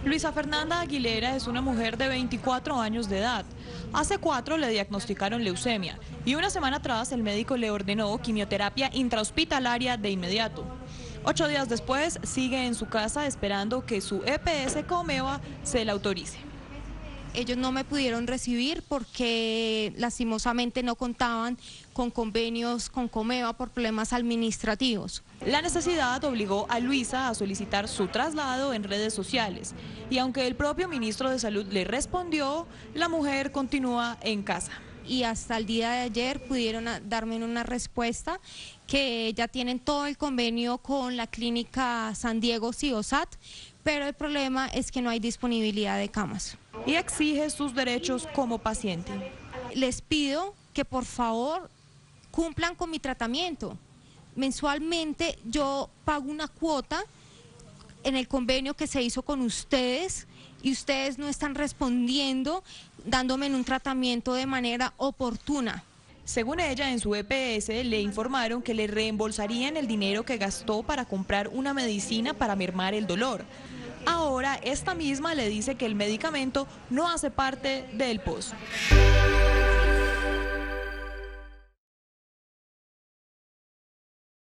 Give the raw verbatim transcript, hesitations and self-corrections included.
Luisa Fernanda Aguilera es una mujer de veinticuatro años de edad. Hace cuatro le diagnosticaron leucemia y una semana atrás el médico le ordenó quimioterapia intrahospitalaria de inmediato. Ocho días después sigue en su casa esperando que su E P S Comeva se la autorice. Ellos no me pudieron recibir porque lastimosamente no contaban con convenios con Comeva por problemas administrativos. La necesidad obligó a Luisa a solicitar su traslado en redes sociales y aunque el propio ministro de Salud le respondió, la mujer continúa en casa. Y hasta el día de ayer pudieron darme una respuesta que ya tienen todo el convenio con la clínica San Diego CIOSAT, pero el problema es que no hay disponibilidad de camas. Y exige sus derechos como paciente. Les pido que por favor cumplan con mi tratamiento. Mensualmente yo pago una cuota en el convenio que se hizo con ustedes y ustedes no están respondiendo dándome un tratamiento de manera oportuna. Según ella, en su E P S le informaron que le reembolsarían el dinero que gastó para comprar una medicina para mermar el dolor. Ahora, esta misma le dice que el medicamento no hace parte del P O S.